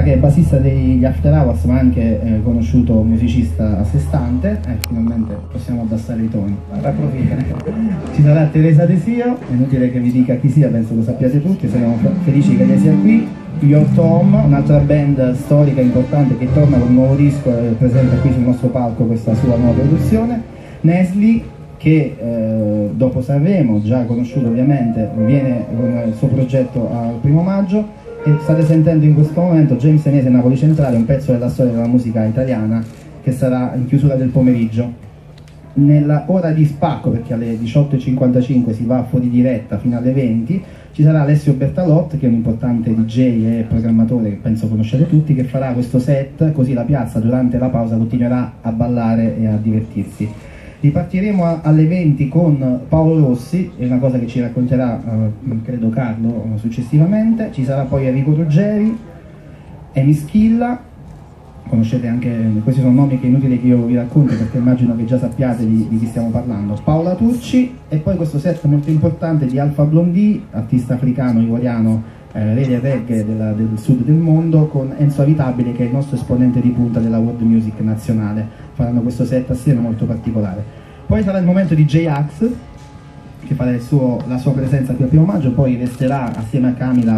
Andrea, che è bassista degli After Hours ma anche conosciuto musicista a sé stante, finalmente possiamo abbassare i toni. Ci sarà Teresa Desio, è inutile che vi dica chi sia, penso lo sappiate tutti, siamo felici che lei sia qui. Your Tom, un'altra band storica importante che torna con un nuovo disco e presenta qui sul nostro palco questa sua nuova produzione. Nesli, che dopo Sanremo, già conosciuto ovviamente, viene con il suo progetto al 1° maggio, e state sentendo in questo momento James Senese Napoli Centrale, un pezzo della storia della musica italiana che sarà in chiusura del pomeriggio. Nella ora di spacco, perché alle 18:55 si va fuori diretta fino alle 20, ci sarà Alessio Bertalotti, che è un importante DJ e programmatore che penso conoscete tutti, che farà questo set, così la piazza durante la pausa continuerà a ballare e a divertirsi. Ripartiremo alle 20 con Paolo Rossi, è una cosa che ci racconterà credo Carlo successivamente. Ci sarà poi Enrico Ruggeri, Emi Schilla, conoscete anche, questi sono nomi che è inutile che io vi racconti perché immagino che già sappiate di chi stiamo parlando, Paola Tucci, e poi questo set molto importante di Alpha Blondy, artista africano, ivoriano, re del reggae del sud del mondo, con Enzo Avitabile, che è il nostro esponente di punta della world music nazionale. Faranno questo set assieme molto particolare. Poi sarà il momento di J-Ax, che farà la sua presenza qui al 1° maggio, poi resterà assieme a Camila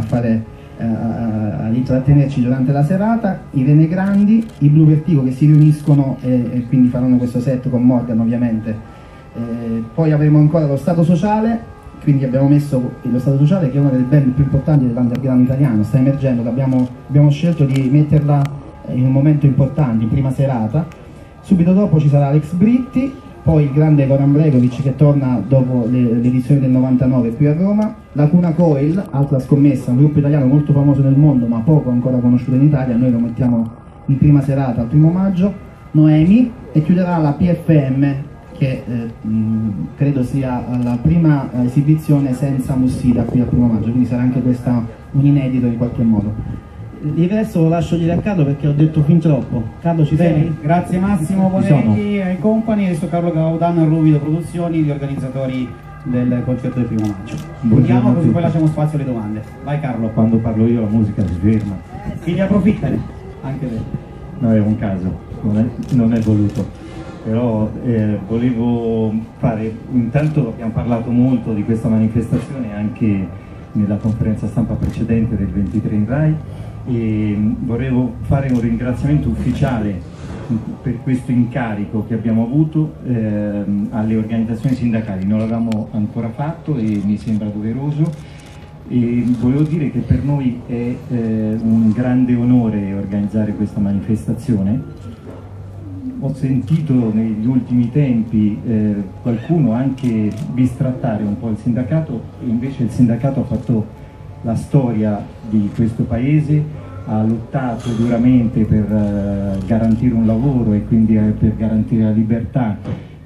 a intrattenerci durante la serata. I Rene Grandi, i Blue Vertigo, che si riuniscono e quindi faranno questo set con Morgan ovviamente. Poi avremo ancora lo Stato Sociale, quindi abbiamo messo lo Stato Sociale, che è una delle band più importanti dell'underground italiano, sta emergendo, abbiamo scelto di metterla in un momento importante, in prima serata. Subito dopo ci sarà Alex Britti, poi il grande Goran Bregovic che torna dopo l'edizione del 99 qui a Roma, la Cuna Coil, altra scommessa, un gruppo italiano molto famoso nel mondo ma poco ancora conosciuto in Italia, noi lo mettiamo in prima serata al 1° maggio, Noemi, e chiuderà la PFM, che credo sia la prima esibizione senza Mussida qui al 1° maggio, quindi sarà anche questa un inedito in qualche modo. Il resto lo lascio dire a Carlo perché ho detto fin troppo. Carlo, ci sei? Grazie Massimo Bonelli e compagni, adesso Carlo Gaudano e Ruvido Produzioni, gli organizzatori del concerto del 1° maggio. Vediamo così poi lasciamo spazio alle domande. Vai Carlo. Quando parlo io la musica si ferma. Quindi approfittane, anche te. No, è un caso, non è voluto. Però volevo fare, intanto abbiamo parlato molto di questa manifestazione anche nella conferenza stampa precedente del 23 in Rai, e volevo fare un ringraziamento ufficiale per questo incarico che abbiamo avuto alle organizzazioni sindacali. Non l'avevamo ancora fatto e mi sembra doveroso, e volevo dire che per noi è un grande onore organizzare questa manifestazione. Ho sentito negli ultimi tempi qualcuno anche bistrattare un po' il sindacato, e invece il sindacato ha fatto la storia di questo paese, ha lottato duramente per garantire un lavoro e quindi per garantire la libertà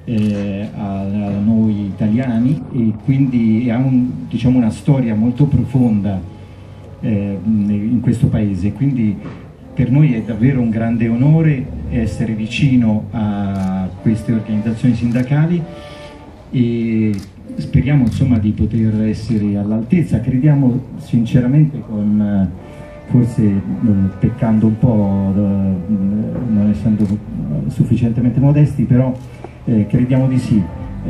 a noi italiani, e quindi ha diciamo, una storia molto profonda in questo paese. Quindi per noi è davvero un grande onore essere vicino a queste organizzazioni sindacali e speriamo insomma di poter essere all'altezza. Crediamo sinceramente, forse peccando un po', non essendo sufficientemente modesti, però crediamo di sì,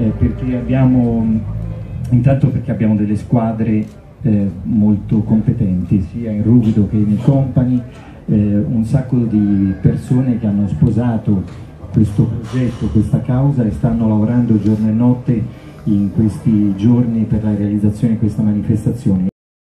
intanto perché abbiamo delle squadre molto competenti, sia in Ruvido che in Company, un sacco di persone che hanno sposato questo progetto, questa causa, e stanno lavorando giorno e notte in questi giorni per la realizzazione di questa manifestazione.